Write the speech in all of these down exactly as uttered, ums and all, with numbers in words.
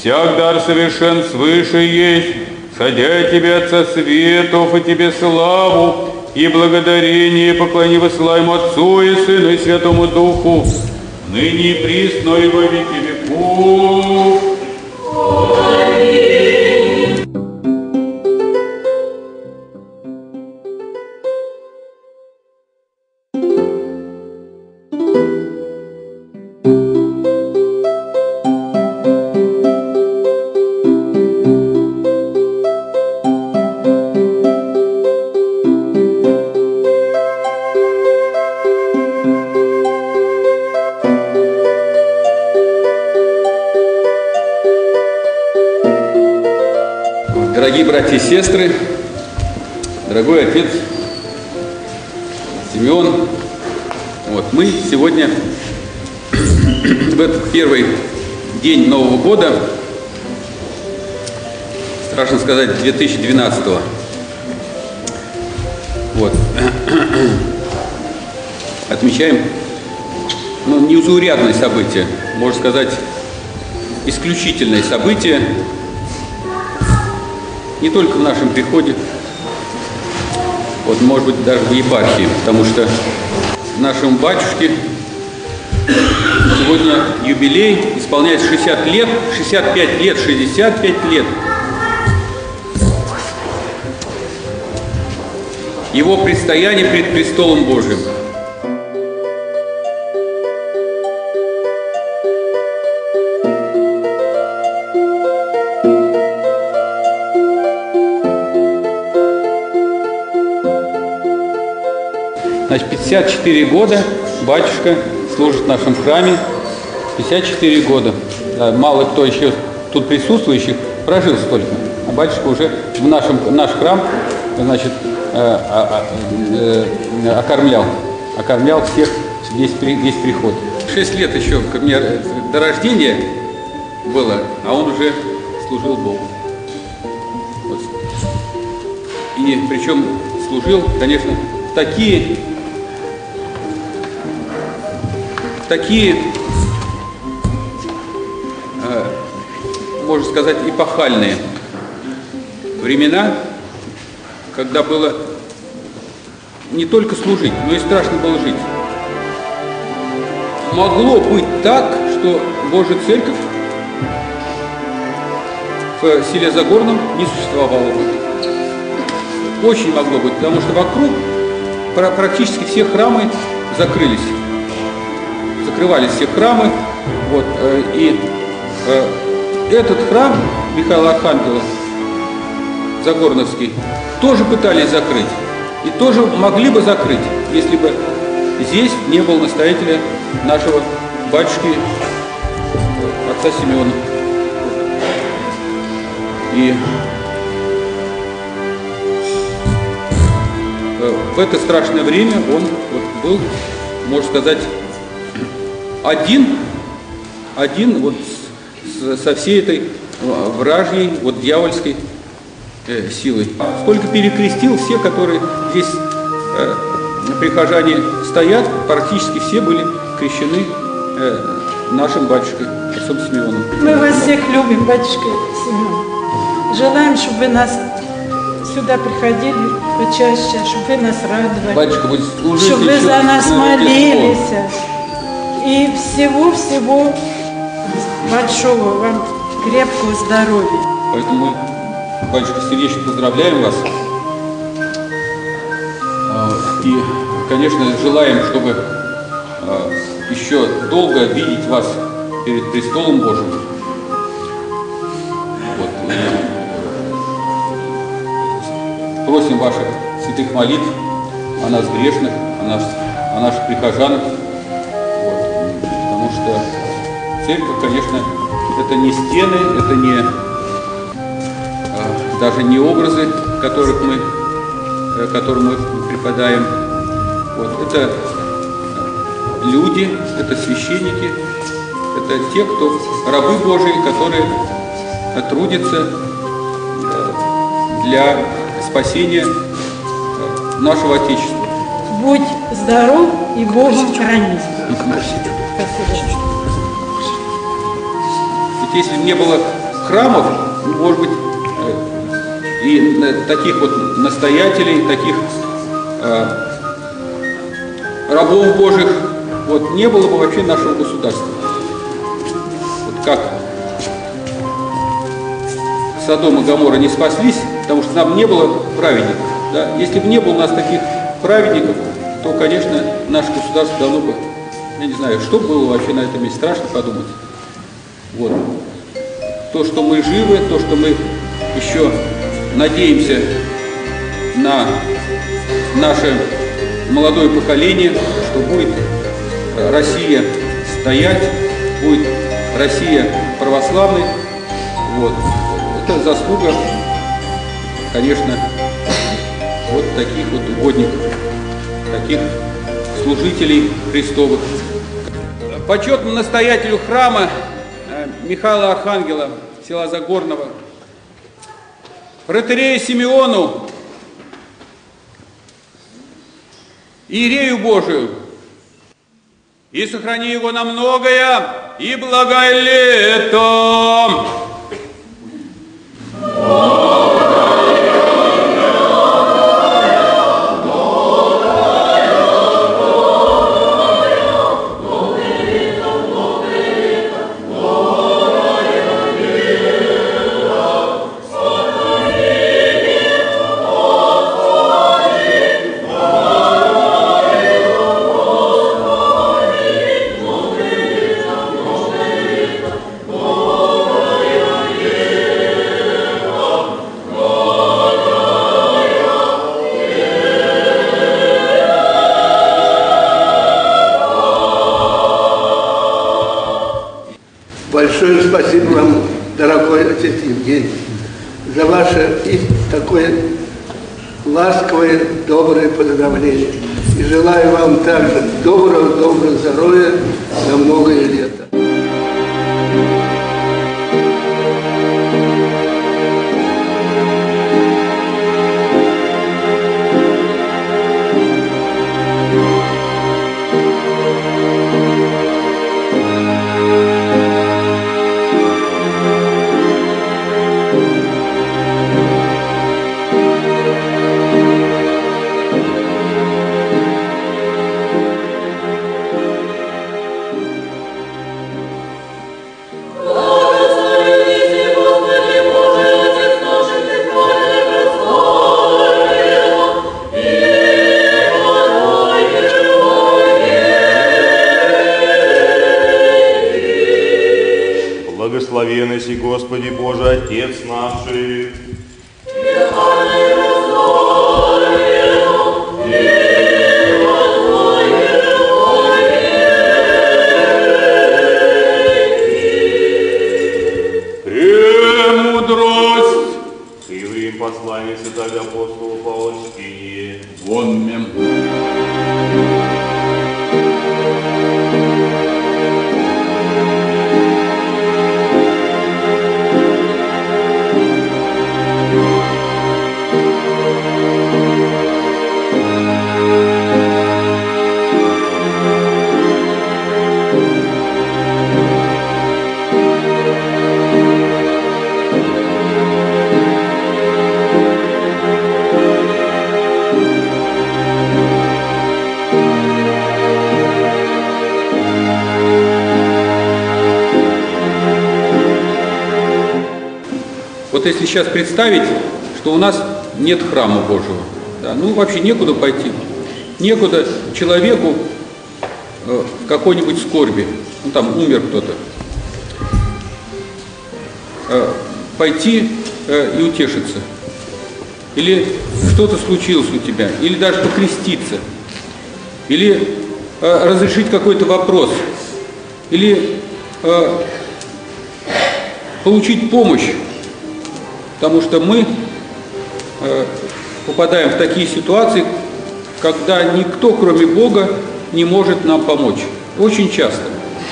всяк дар совершен свыше есть, сходя тебе Отца Светов, и тебе славу и благодарение, поклони вославим Отцу и Сыну и Святому Духу, ныне и присно и во веки веков. Дорогие братья и сестры, дорогой отец Симеон, вот, мы сегодня в этот первый день Нового года, страшно сказать, две тысячи двенадцатого, вот, отмечаем, ну, неузаурядное событие, можно сказать, исключительное событие, не только в нашем приходе, вот, может быть, даже в епархии, потому что нашему батюшке сегодня юбилей, исполняется шестьдесят лет, шестьдесят пять лет, шестьдесят пять лет. Его предстояние пред престолом Божьим. Значит, пятьдесят четыре года батюшка служит в нашем храме. пятьдесят четыре года. Да, мало кто еще тут присутствующих прожил столько. А батюшка уже в нашем, наш храм, значит, э, э, э, окормлял. Окормлял всех, весь, весь приход. Шесть лет еще ко мне до рождения было, а он уже служил Богу. Вот. И причем служил, конечно, в такие... Такие, э, можно сказать, эпохальные времена, когда было не только служить, но и страшно было жить. Могло быть так, что Божья Церковь в селе Загорном не существовала бы. Очень могло быть, потому что вокруг практически все храмы закрылись. Закрывались все храмы, вот, и э, этот храм Михаила Архангела Загорновский тоже пытались закрыть, и тоже могли бы закрыть, если бы здесь не было настоятеля нашего батюшки отца Симеона. И э, в это страшное время он вот, был, можно сказать, Один, один вот с, со всей этой вражьей, вот дьявольской э, силой. Сколько перекрестил все, которые здесь э, прихожане стоят, практически все были крещены э, нашим батюшкой, отцом Симеоном. Мы вас всех любим, батюшка Симеон. Желаем, чтобы вы нас сюда приходили почаще, чтобы вы нас радовали. Батюшка будет служить, чтобы вы за нас молились. И всего-всего большого вам крепкого здоровья. Поэтому, батюшка, сердечно поздравляем вас. И, конечно, желаем, чтобы еще долго видеть вас перед престолом Божьим. Вот. Просим ваших святых молитв о нас грешных, о, нас, о наших прихожанах. Потому что церковь, конечно, это не стены, это не а, даже не образы, которых мы, которым мы преподаем. Вот, это люди, это священники, это те, кто рабы Божии, которые трудятся для спасения нашего Отечества. Будь здоров и Богом храни. Спасибо. Ведь если бы не было храмов, может быть, и таких вот настоятелей, таких рабов Божьих, вот, не было бы вообще нашего государства. Вот как Содом и Гоморра не спаслись, потому что там не было праведников. Да? Если бы не было у нас таких праведников, то, конечно, наше государство давно бы, я не знаю, что было вообще на этом месте, страшно подумать. Вот. То, что мы живы, то, что мы еще надеемся на наше молодое поколение, что будет Россия стоять, будет Россия православной. Вот. Это заслуга, конечно, вот таких вот угодников, таких служителей Христовых. Почетному настоятелю храма Михаила Архангела, села Загорного, протоиерею Симеону, Иерею Божию, и сохрани его на многое и благое лето. Большое спасибо вам, дорогой отец Евгений, за ваше и такое ласковое, доброе поздравление. И желаю вам также доброго-доброго здоровья на многое лето. Благословен еси, Господи Боже, Отец наших. Премудрость! Силы им послание святого апостола Павла чтение. Вон мем. Вот если сейчас представить, что у нас нет храма Божьего, да, ну вообще некуда пойти, некуда человеку э, в какой-нибудь скорби, ну там умер кто-то, э, пойти э, и утешиться, или что-то случилось у тебя, или даже покреститься, или э, разрешить какой-то вопрос, или э, получить помощь. Потому что мы э, попадаем в такие ситуации, когда никто, кроме Бога, не может нам помочь. Очень часто.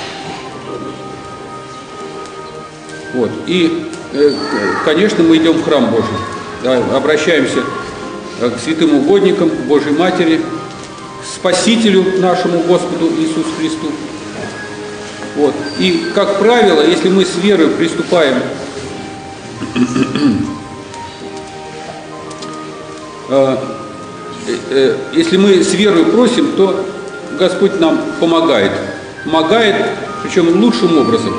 Вот. И, э, конечно, мы идем в храм Божий. Да, обращаемся к святым угодникам, к Божьей Матери, к Спасителю нашему Господу Иисусу Христу. Вот. И, как правило, если мы с верой приступаем Если мы с верой просим, то Господь нам помогает. Помогает, причем лучшим образом.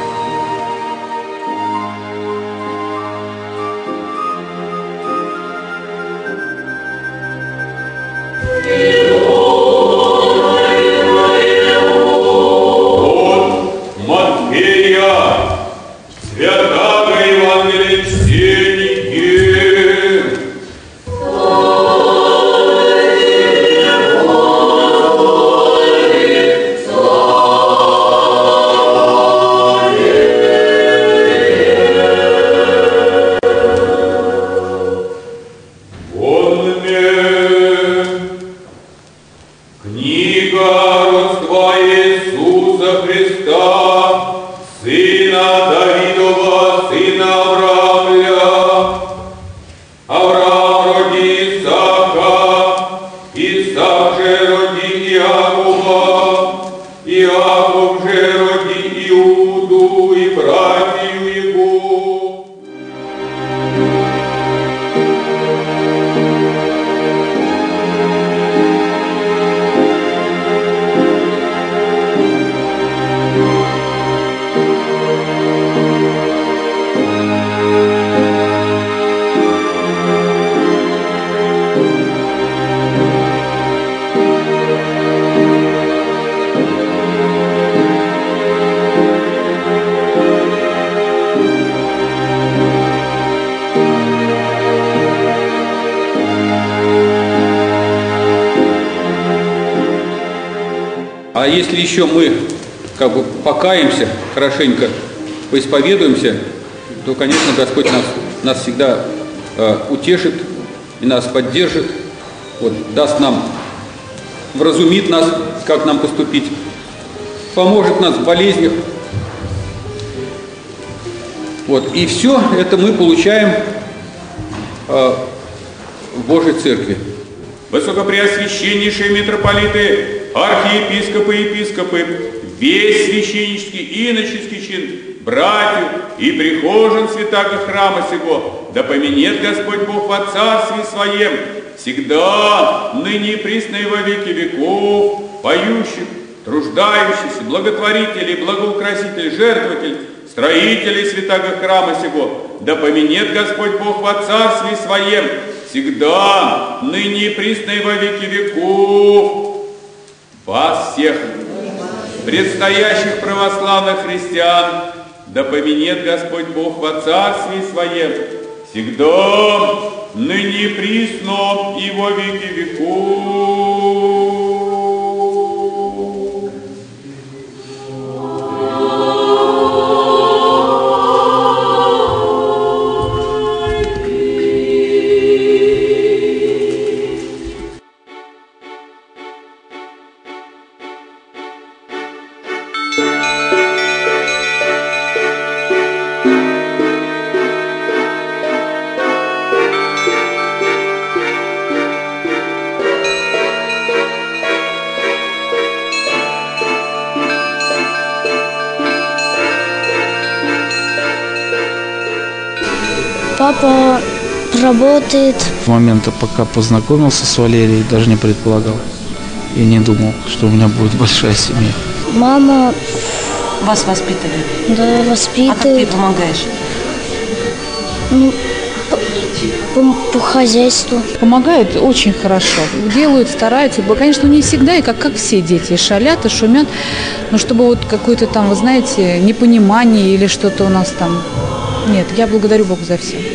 А если еще мы как бы покаемся, хорошенько поисповедуемся, то, конечно, Господь нас, нас всегда э, утешит и нас поддержит, вот, даст нам, вразумит нас, как нам поступить, поможет нас в болезнях. Вот, и все это мы получаем э, в Божьей Церкви. Высокопреосвященнейшие митрополиты, архиепископы и епископы, весь священнический и иноческий чин, братьев и прихожан святаго храма сего, да поменет Господь Бог во Царстве Своем, всегда, ныне и присно и во веки веков, поющих, труждающихся, благотворителей, благоукрасителей, жертвователей, строителей святаго храма сего, да поменет Господь Бог во Царстве Своем, всегда, ныне и присно и во веки веков, вас всех, предстоящих православных христиан, да поменет Господь Бог во Царстве Своем, всегда, ныне и присно и во веки веков. Папа работает. С момента, пока познакомился с Валерией, даже не предполагал и не думал, что у меня будет большая семья. Мама вас воспитывает? Да, воспитывает. А как ты помогаешь? Ну, по, по, по хозяйству. Помогают очень хорошо. Делают, стараются. Конечно, не всегда, и как, как все дети, шалят и шумят. Но чтобы вот какое-то там, вы знаете, непонимание или что-то у нас там... Нет, я благодарю Бога за все.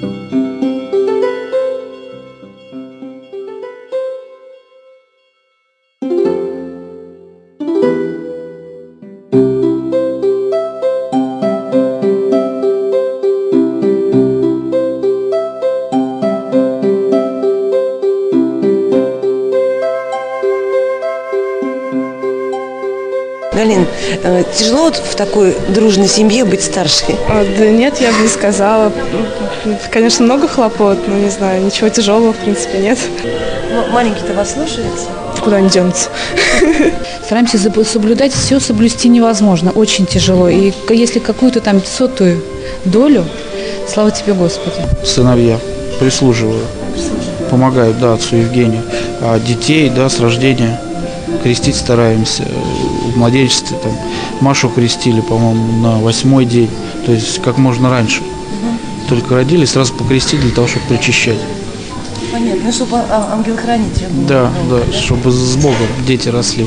Галин, э, тяжело вот в такой дружной семье быть старшей? А, да нет, я бы не сказала. Конечно, много хлопот, но не знаю, ничего тяжелого в принципе нет. Ну, маленький-то вас слушается? Куда не денется. Стараемся соблюдать, все соблюсти невозможно, очень тяжело. И если какую-то там сотую долю Слава тебе, Господи. Сыновья прислуживаю, помогают, да, отцу Евгению. А детей, да, с рождения крестить стараемся. В младенчестве там Машу крестили, по-моему, на восьмой день, то есть как можно раньше. Угу. Только родили, сразу покрестить для того, чтобы причащать. Понятно, ну, чтобы ангел-хранитель был. Да, да, чтобы с Богом дети росли.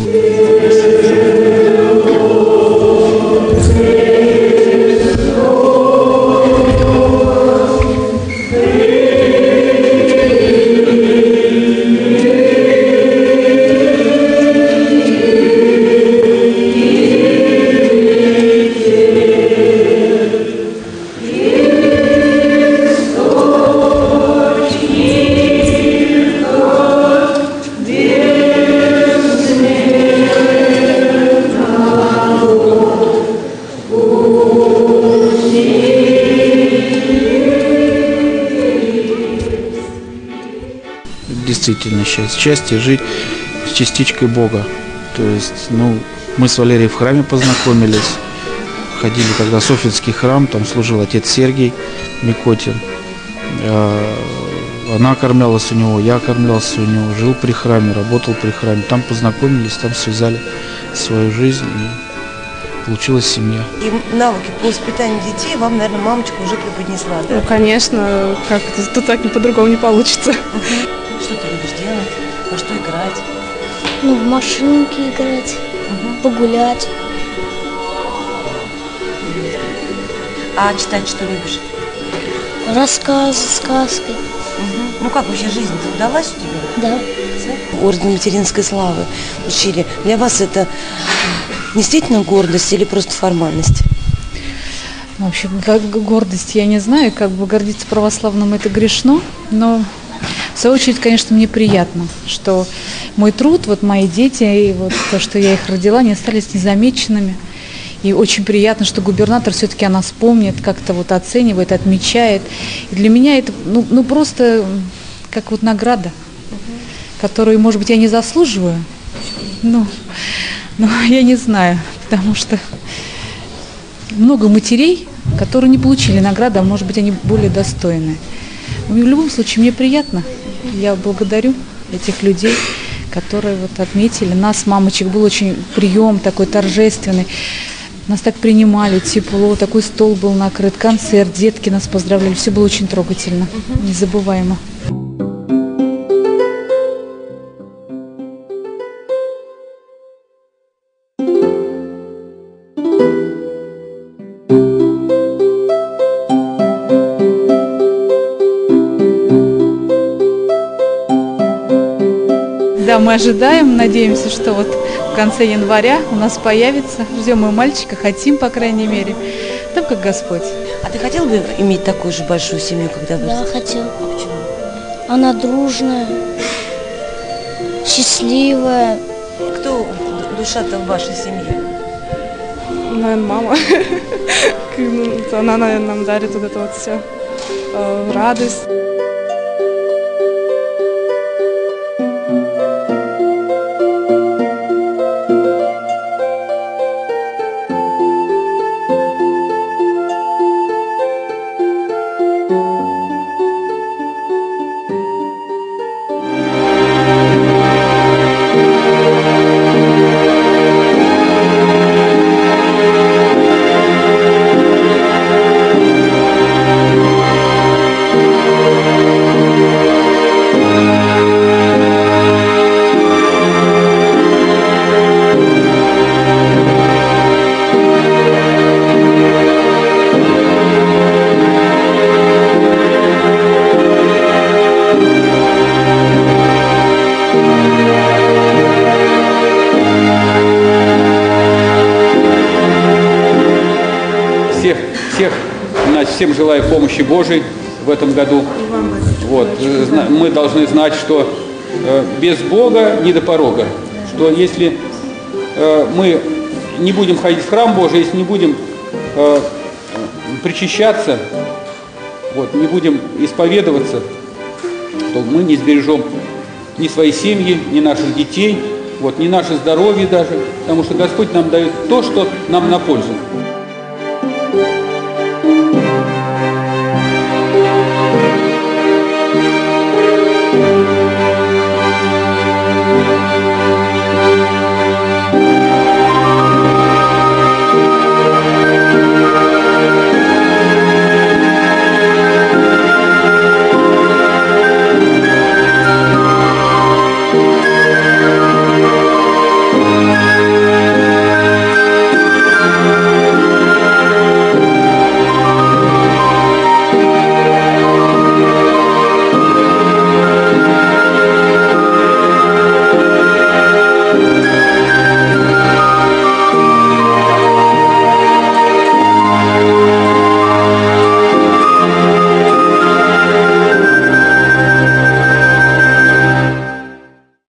Действительно счастье. Счастье жить с частичкой Бога. То есть, ну, мы с Валерией в храме познакомились, ходили тогда в Софьинский храм, там служил отец Сергий Микотин. Она кормлялась у него, я кормлялся у него, жил при храме, работал при храме. Там познакомились, там связали свою жизнь, и получилась семья. И навыки по воспитанию детей вам, наверное, мамочка уже преподнесла, да? Ну, конечно, как тут так по-другому не получится. Угу. Что ты любишь делать? Во что играть? Ну, в машинки играть, угу. Погулять. А читать что любишь? Рассказы, сказки. Угу. Ну как вообще жизнь-то удалась у тебя? Да. Орден материнской славы учили. Для вас это действительно гордость или просто формальность? В общем, как гордость, я не знаю, как бы гордиться православным это грешно, но в свою очередь, конечно, мне приятно, что мой труд, вот мои дети, и вот то, что я их родила, они остались незамеченными. И очень приятно, что губернатор все-таки о нас помнит, как-то вот оценивает, отмечает. И для меня это ну, ну просто как вот награда, которую, может быть, я не заслуживаю, но, но я не знаю, потому что много матерей, которые не получили награды, а может быть, они более достойны. В любом случае, мне приятно. Я благодарю этих людей, которые вот отметили нас, мамочек. Был очень прием такой торжественный. Нас так принимали, тепло, такой стол был накрыт, концерт, детки нас поздравляли. Все было очень трогательно, незабываемо. Да, мы ожидаем, надеемся, что вот в конце января у нас появится. Ждем мы мальчика, хотим, по крайней мере. Там как Господь. А ты хотел бы иметь такую же большую семью, когда вы... Да, хотел. А почему? Она дружная, счастливая. Кто душа-то в вашей семье? Наверное, мама. Она, наверное, нам дарит вот это вот все. Радость. Всех, всем желаю помощи Божией в этом году. Вот. Мы должны знать, что без Бога не до порога. Что если мы не будем ходить в храм Божий, если не будем причащаться, вот, не будем исповедоваться, то мы не сбережем ни свои семьи, ни наших детей, вот, ни наше здоровье даже, потому что Господь нам дает то, что нам на пользу.